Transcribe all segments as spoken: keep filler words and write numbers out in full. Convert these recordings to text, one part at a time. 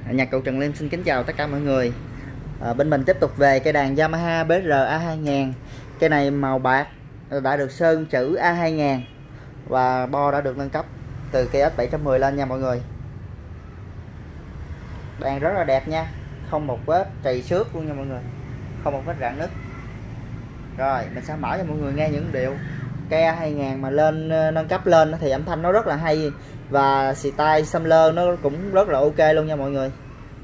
Nhạc cụ Trần Liêm xin kính chào tất cả mọi người. à, Bên mình tiếp tục về cây đàn Yamaha bê rờ A hai nghìn. Cây này màu bạc, đã được sơn chữ A hai nghìn và bo đã được nâng cấp từ cây ét bảy trăm mười lên nha mọi người. Đàn rất là đẹp nha, không một vết trầy xước luôn nha mọi người, không một vết rạn nứt. Rồi mình sẽ mở cho mọi người nghe những điệu cây A hai nghìn mà lên nâng cấp lên thì âm thanh nó rất là hay, và style Sampler nó cũng rất là ok luôn nha mọi người.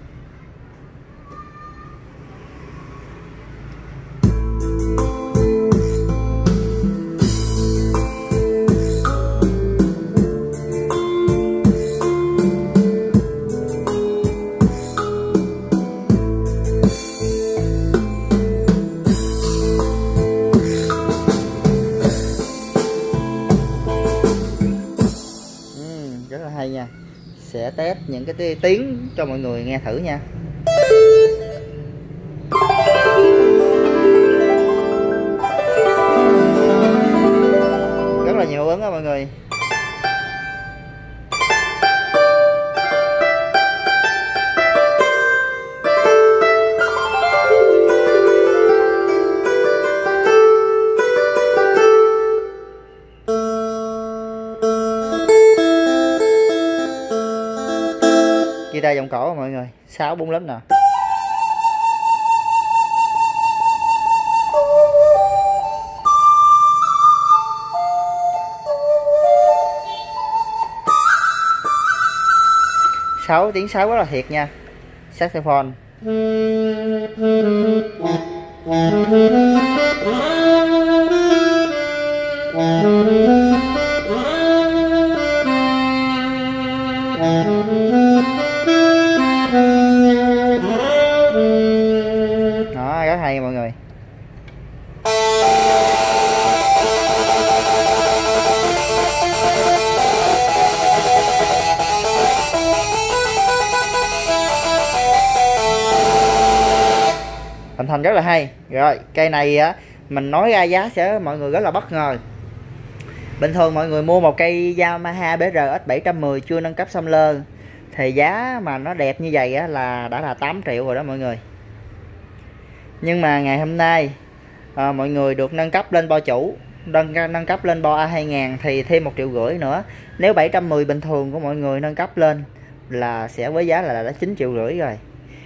Rất là hay nha. Sẽ test những cái tiếng cho mọi người nghe thử nha. Rất là nhiều ứng đó mọi người. Guitar giọng cổ mọi người, sáu bốn lớp nè. Sáu tiếng sáu rất là thiệt nha. Saxophone. Đó, rất hay mọi người. Âm thanh rất là hay. Rồi cây này á, mình nói ra giá sẽ mọi người rất là bất ngờ. Bình thường mọi người mua một cây Yamaha bê rờ ét bảy trăm mười chưa nâng cấp Sampler thì giá mà nó đẹp như vậy á, là đã là tám triệu rồi đó mọi người. Nhưng mà ngày hôm nay à, mọi người được nâng cấp lên bo chủ, nâng, nâng cấp lên bo A hai nghìn thì thêm một triệu rưỡi nữa. Nếu bảy trăm mười bình thường của mọi người nâng cấp lên là sẽ với giá là đã chín triệu rưỡi rồi.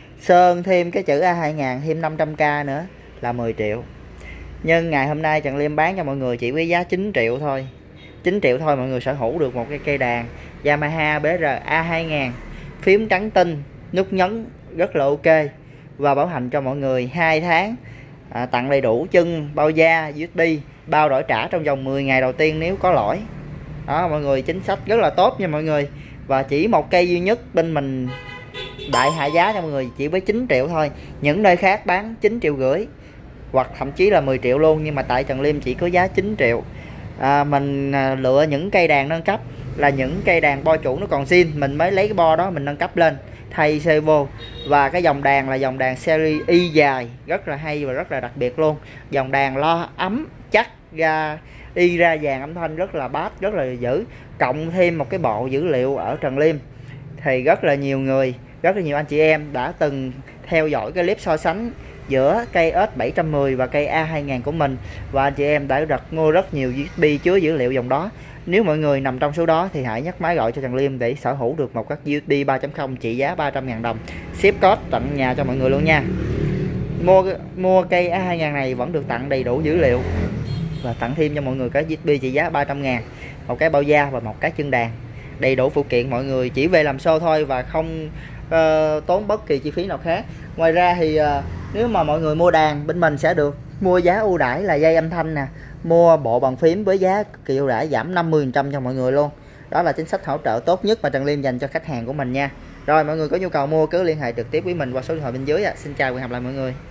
Sơn thêm cái chữ A hai nghìn thêm năm trăm k nữa là mười triệu. Nhưng ngày hôm nay Trần Liêm bán cho mọi người chỉ với giá chín triệu thôi. chín triệu thôi mọi người sở hữu được một cái cây đàn Yamaha bê rờ A hai nghìn, phím trắng tinh, nút nhấn rất là ok, và bảo hành cho mọi người hai tháng, à, tặng đầy đủ chân, bao da, u ét bê, bao đổi trả trong vòng mười ngày đầu tiên nếu có lỗi. Đó mọi người, chính sách rất là tốt nha mọi người. Và chỉ một cây duy nhất bên mình đại hạ giá cho mọi người chỉ với chín triệu thôi. Những nơi khác bán chín triệu rưỡi hoặc thậm chí là mười triệu luôn, nhưng mà tại Trần Liêm chỉ có giá chín triệu. à, Mình lựa những cây đàn nâng cấp là những cây đàn bo chủ nó còn zin, mình mới lấy cái bo đó mình nâng cấp lên thay servo. Và cái dòng đàn là dòng đàn series Y dài, rất là hay và rất là đặc biệt luôn. Dòng đàn lo ấm chắc ra Y ra vàng, âm thanh rất là bass, rất là dữ. Cộng thêm một cái bộ dữ liệu ở Trần Liêm thì rất là nhiều người, rất là nhiều anh chị em đã từng theo dõi cái clip so sánh giữa cây ét bảy trăm mười và cây A hai nghìn của mình, và anh chị em đã đặt mua rất nhiều u ét bê chứa dữ liệu dòng đó. Nếu mọi người nằm trong số đó thì hãy nhấc máy gọi cho Trần Liêm để sở hữu được một các u ét bê ba chấm không trị giá ba trăm ngàn đồng, ship code tận nhà cho mọi người luôn nha. Mua mua cây A hai nghìn này vẫn được tặng đầy đủ dữ liệu và tặng thêm cho mọi người cái u ét bê trị giá ba trăm ngàn, một cái bao da và một cái chân đàn. Đầy đủ phụ kiện mọi người chỉ về làm show thôi và không uh, tốn bất kỳ chi phí nào khác. Ngoài ra thì uh, nếu mà mọi người mua đàn bên mình sẽ được mua giá ưu đãi là dây âm thanh nè, mua bộ bàn phím với giá kỳ ưu đãi giảm năm mươi phần trăm cho mọi người luôn. Đó là chính sách hỗ trợ tốt nhất mà Trần Liêm dành cho khách hàng của mình nha. Rồi mọi người có nhu cầu mua cứ liên hệ trực tiếp với mình qua số điện thoại bên dưới. Xin chào và hẹn gặp lại mọi người.